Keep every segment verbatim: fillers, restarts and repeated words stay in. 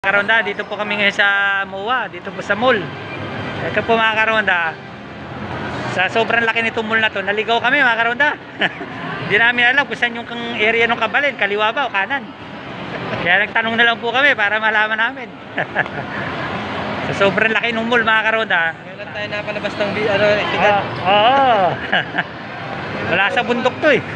Karonda, dito po kami ngayon sa M O A, dito po sa mall. Ito po mga karonda, sa sobrang laki nitong mall na to, naligaw kami mga karonda. Hindi namin alam kung saan yung area ng Kabalin, kaliwa ba o kanan. Kaya nagtanong na lang po kami para malaman namin. Sa sobrang laki ng mall mga karonda. Ngayon tayo napalabas ng ano, edad. Oo. Oh, wala sa bundok to eh.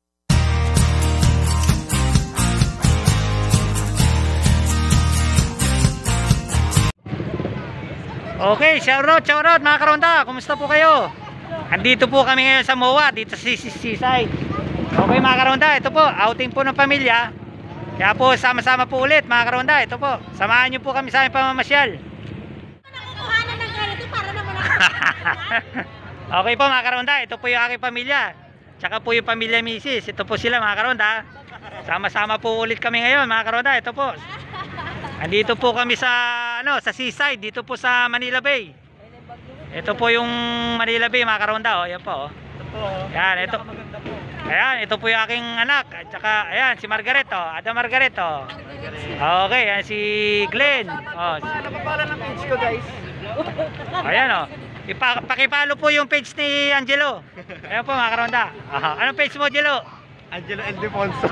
Okay, shout out, shout out mga karonda. Kumusta po kayo? Andito po kami ngayon sa M O A, dito sa Seaside. Okay mga karonda, ito po, outing po ng pamilya. Kaya po, sama-sama po ulit mga karonda. Ito po, samahan nyo po kami sa aming pamamasyal. Nakukuhanan ng ganito para naman ako. Okay po mga karonda, ito po yung aking pamilya. Tsaka po yung pamilya misis. Ito po sila mga karonda. Sama-sama po ulit kami ngayon mga karonda. Ito po. Andito po kami sa ano, sa Seaside, dito po sa Manila Bay. Ito po yung Manila Bay mga karonda, oh. Ayan po, oh. Yan, ito. Ayan, ito po yung aking anak. At saka, ayan, si Margaret, oh. Ada Margaret, oh. Okay, ayan si Glenn. Oh. Ano pa pala ng page ko, guys? Ayan, oh. Ipa pakipalo po yung page ni Angelo. Ayan po mga karonda. Aha. Anong page mo, Angelo? Angelo Ildefonso.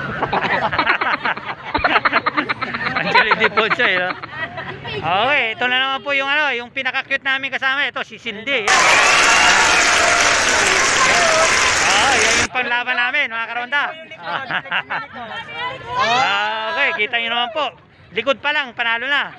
Angelo Ildefonso, eh, no? Okay, ito na naman po yung ano, yung pinaka-cute namin kasama. Ito, si Cindy. Yan. Oh, yan yung panglaban namin, mga karonda. Ah, okay, kita nyo naman po. Likod pa lang, panalo na.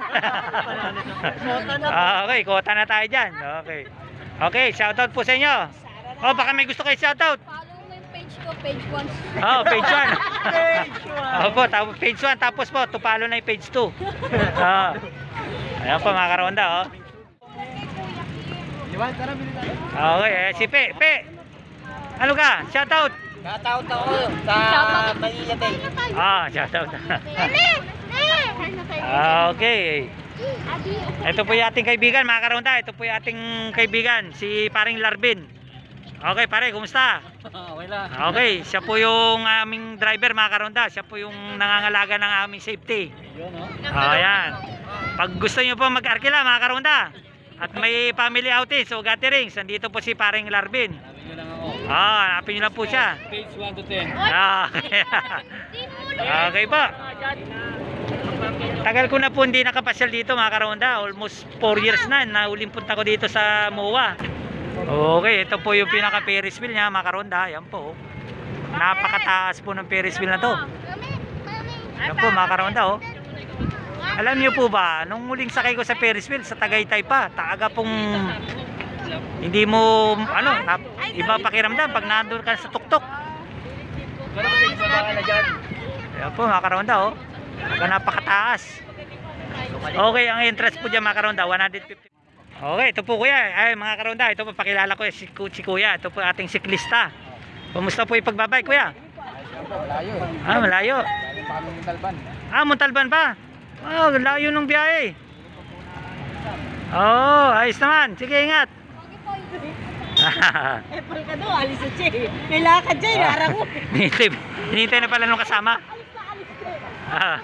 Ah, okay, kota na tayo dyan. Okay. Okay, shoutout po sa inyo. Oh, baka may gusto kayo shoutout. Follow mo yung page ko, page one. Oh, page one. Page one. Opo, tapos page one, tapos po, tupalo na yung page two. Oh. Ayan po mga karonda, oh. Iwan, tara, bili tayo. Okay, eh, si Pe. Pe, ano ka? Shoutout. Shoutout ako sa Manila Bay. Ah, shoutout. Nene! Nene! Ah, okay. Ito po yung ating kaibigan mga karonda. Ito po yung ating kaibigan, si paring Larvin. Okay pare, kumusta? Okay lang. Okay, siya po yung aming driver mga karonda. Siya po yung nangangalaga ng aming safety. Yun, no? Oh, yan. Pag gusto nyo po mag-arkila mga karonda at may family outing, so gatherings, nandito po si paring Larvin. Sabi nyo lang ako. Ah, hanapin nyo lang po siya. Page one to ten. Ah, okay po. Tagal ko na po hindi nakapasyal dito mga karonda. Almost four years na na uling punta ko dito sa M O A. Okay, ito po yung pinaka Ferris wheel niya mga karonda. Yan po. Napakataas po ng Ferris wheel na to. Yan po mga karonda, oh. Alam niyo po ba, nung muling sakay ko sa Ferris wheel sa Tagaytay pa, taaga pong hindi mo ano, na, iba pakiramdam pag nandun ka sa tuktok. Yan po mga karonda, oh. Napakataas. Okay, ang entrance po dyan mga karonda, one fifty. Okay, ito po kuya. Ay mga karonda, ito po pakilala ko si, si kuya. Ito po ating siklista. Kumusta po yung pagbabike kuya? Malayo. Ah, malayo. Montalban. Ah, Montalban pa. Oh, layo ng biyahe. Oh, ayos naman. Sige, ingat. Eh, pal ka doon, alis na siya eh. May lakad siya, inarang mo. Hinintay, hinintay na pala nung kasama. Ah.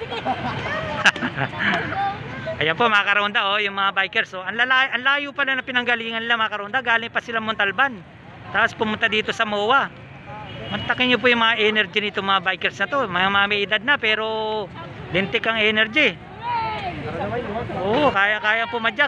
Ayan po mga karonda, oh, yung mga bikers, oh. Ang, lala, ang layo pala na pinanggalingan nila mga karonda. Galing pa sila Montalban. Tapos pumunta dito sa M O A. Mantakin nyo po yung mga energy nito mga bikers na to. Mga mga may edad na pero lintik ang energy. Oo, kaya-kaya pumadyak.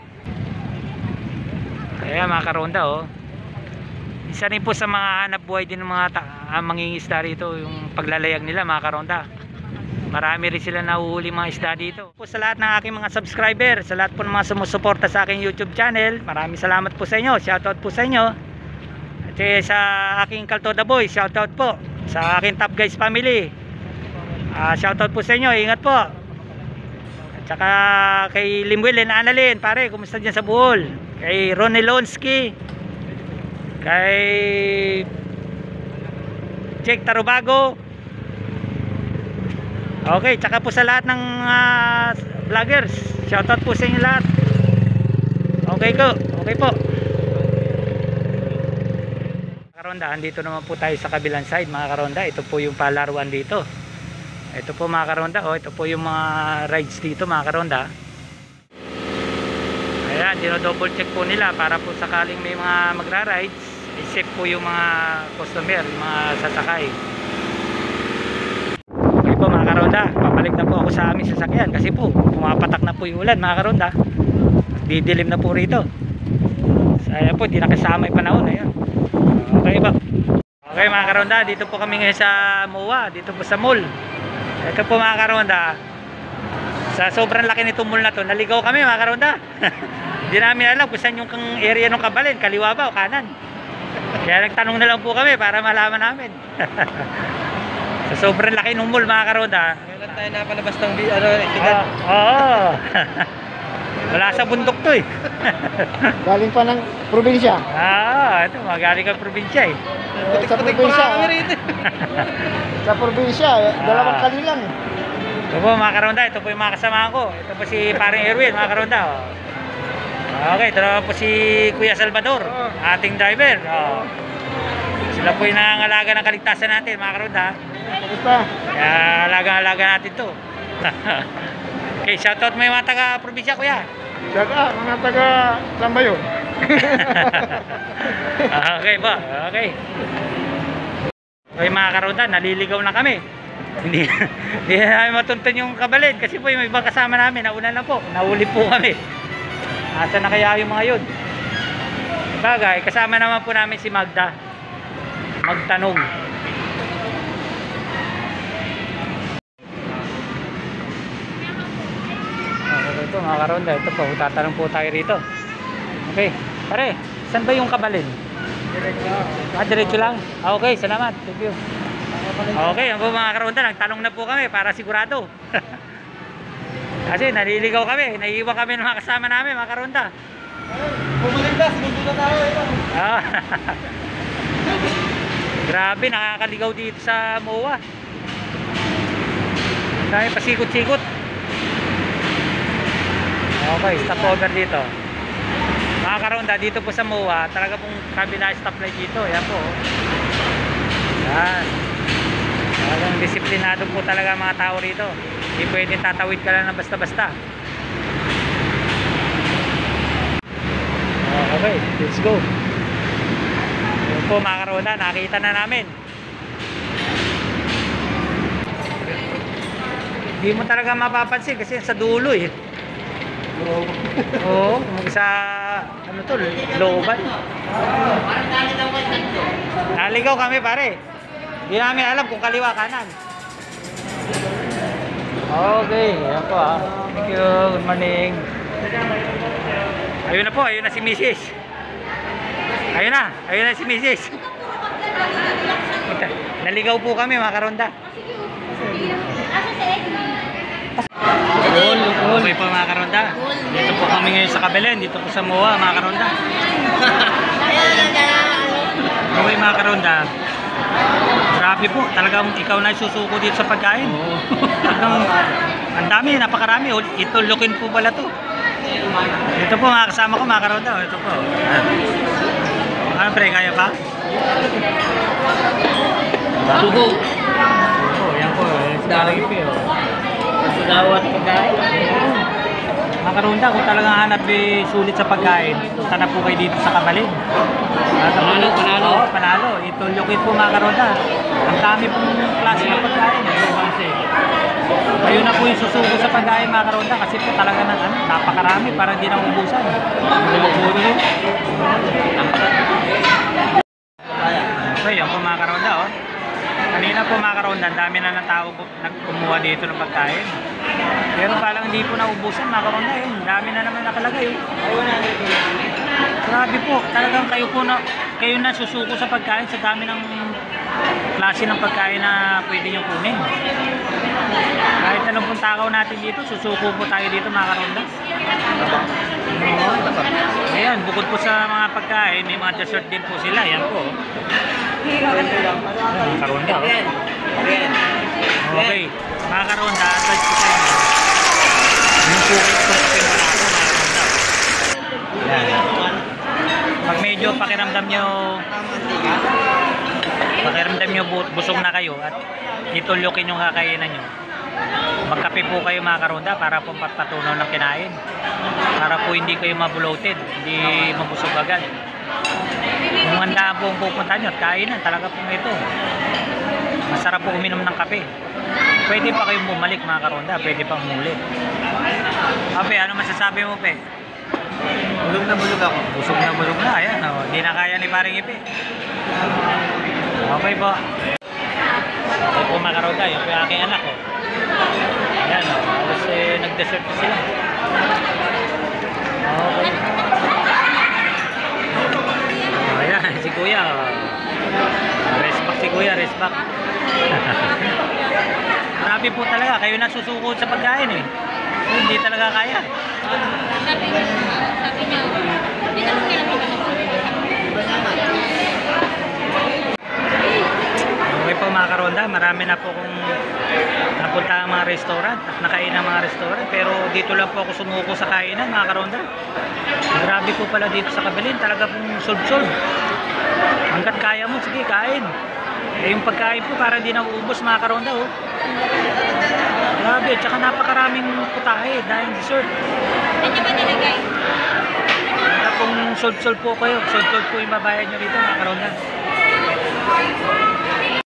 Kaya mga karonda, oh. Isa rin po sa mga hanap buhay din ng mga uh, mangingisda rito, yung paglalayag nila mga karonda. Marami rin sila nahuhuli mga isda dito. Po sa lahat ng aking mga subscriber, sa lahat po ng mga sumusuporta sa aking YouTube channel, maraming salamat po sa inyo. Shoutout po sa inyo. At eh, sa aking Kaltoda Boy, shoutout po. Sa aking Top Guys family, uh, shoutout po sa inyo. Ingat po. At saka kay Limwil and Annalyn, pare, kumusta dyan sa Bohol? Kay Ronelonsky, kay Jake Tarubago. Okay, tsaka po sa lahat ng uh, vloggers, shoutout po sa inyo lahat. Okay ko, okay po. Karonda, andito naman po tayo sa kabilang side mga karonda. Ito po yung palaruan dito. Ito po mga karonda, oh, ito po yung mga rides dito mga karonda. Ayan, dino-double check po nila para po sakaling may mga magra-rides, i-safe po yung mga customer, yung mga sasakay. Okay po mga karonda, papalik na po ako sa aming sasakyan kasi po pumapatak na po yung ulan mga karonda. Didilim na po rito. Ayan po, di nakasama yung panahon. Ayan. Okay po. Okay mga karonda, dito po kami ngayon sa M O A, dito po sa mall. Ito po mga karonda, sa sobrang laki nitong mall na to, naligaw kami mga karonda. Hindi namin alam kung saan yung area ng Kabalin, kaliwa ba o kanan. Kaya nagtanong na lang po kami para malaman namin. Sa sobrang laki ng mall mga karonda. Kailan tayo napalabas ng ano, Oo. Oo. Wala sa bundok to eh. Galing pa ng probinsya. Ah, ito magaling ka probinsya eh. Eh, sa probinsya. Sa probinsya, eh, dalawang kali lang. Ito po mga karonda, ito po yung mga kasama ko. Ito po si paring Erwin mga karonda. Oh. Okay, ito naman po si Kuya Salvador, ating driver. Oh. Sila po yung nangangalaga ng kaligtasan natin mga karonda. Bakit pa? Kaya alaga-alaga natin to. Okay, shoutout mo yung mga taga-probinsya kuya. Saka, mga taga saan ba yun? Okay po, okay. Okay mga karonda, naliligaw na kami. Hindi, hindi na namin matuntun yung Kabalin kasi po yung ibang kasama namin, nauna na po, nahuli po kami. Asa na kaya yung mga yun? Bagay, kasama naman po namin si Magda. Magtanong. Okay, ito mga karonda, ito po, tatanong po tayo rito. Okay, pare, saan ba yung Kabalin? Ah, diretso lang? Ah, okay, salamat. Thank you. Okay, ang po mga karonda, nagtanong na po kami para sigurado. Kasi naliligaw kami, naiiwan kami ng mga kasama namin mga karonda. Pumalinda, sinundo na tayo. Ah. Grabe, nakakaligaw dito sa M O A. Dahil pasikot-sikot. Okay, stop over dito. Mga karonda, dito po sa M O A, talaga pong kabila stoplight dito. Yan po. Yan. Talagang disiplinado po talaga mga tao rito. Hindi pwedeng tatawid ka lang ng basta-basta. Okay, let's go. Yun po mga karonda, nakita na namin. Hindi mo talaga mapapansin kasi sa dulo eh. Oo, kung sa ano to, looban. Naligaw kami pare. Hindi namin alam kung kaliwa kanan. Okay, ayan po ah. Thank you, good morning. Ayun na po, ayun na si Missus Ayun na, ayun na si Missus Naligaw po kami mga karonda. Cool, cool. Okay po mga karonda. Dito po kami ngayon sa Kabalin, dito po sa M O A mga karonda. Okay mga karonda. Grabe po, talagang ikaw na susuko dito sa pagkain. Talagang ang dami, napakarami. Itulukin po pala to. Ito po mga kasama ko mga karonda. Ito po. Ano pre, kaya pa? Sugo. Oh, yan po. Dami po. Dawat pagkain. Mga karonda, kung talagang hanap eh, sulit sa pagkain, punta na po kayo dito sa Kabalin. Panalo, panalo. Oo, panalo. Itulukin po mga karonda. Ang dami pong klase ng pagkain. Ayun na po yung susuko sa pagkain mga karonda kasi po talaga na, ano, napakarami para hindi na ubusan. Okay, yan po mga karonda oh. Kanina po mga karonda, ang dami na ng tao po nagkumuha dito ng pagkain. Pero parang hindi po naubusan mga karonda yun. Dami na naman nakalagay oh. Grabe po, talagang kayo po na, kayo na susuko sa pagkain sa dami ng klase ng pagkain na pwede nyo kunin. Kahit anong pong takaw natin dito, susuko po tayo dito mga karonda. Ayan, bukod po sa mga pagkain, may mga dessert din po sila. Ayan po. Ayan, mga karonda. Oh. Okay, mga karonda, advice ko sa inyo. Yung po kayo tumpin wala ako mga karonda. Ayan. Pag medyo pakiramdam nyo pakiramdam nyo busog na kayo at itulukin yung kakainan nyo, magkape po kayo mga karonda para po patpatunaw ng kinain. Para po hindi kayo mabloated, hindi mabusog agad. Kung handa po ang pupunta nyo at kainan, talaga po ito. Masarap po uminom ng kape. Pwede pa kayong bumalik mga karonda, pwede pang muli. Ape, ano masasabi mo, Pe? Bulog na bulog ako. Busog na busog na, ayan. Oh, hindi na kaya ni paring Ipe. Okay po. Okay po mga karonda, yung aking anak ko. Oh. Ayan, oh, halos eh, nag-dessert na sila. Okay. Oh, ayan, si Kuya. Oh. Rest back si Kuya, rest back. Grabe po talaga, kayo na susukot sa pagkain eh. Hindi talaga kaya. Sabi niya, sabi niya, hindi naman kailangan. Okay po mga karonda, marami na po kung napunta ang mga restaurant at nakain ang mga restaurant, pero dito lang po ako sumuko sa kainan mga karonda. Grabe po pala dito sa Kabilin, talaga pong solve-solve. Hanggat kaya mo, sige kain. Eh yung pagkain po para hindi nauubos mga karonda oh. Grabe, tsaka napakaraming putahe dahil dessert. Ano ba nilagay? Kaya kung solve-solve po kayo, solve-solve po yung babayad nyo dito mga karonda.